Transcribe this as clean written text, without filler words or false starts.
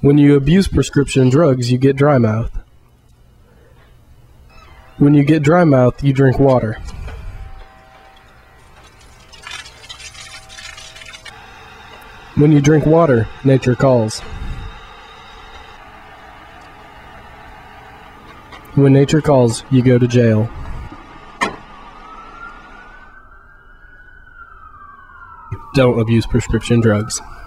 When you abuse prescription drugs, you get dry mouth. When you get dry mouth, you drink water. When you drink water, nature calls. When nature calls, you go to jail. Don't abuse prescription drugs.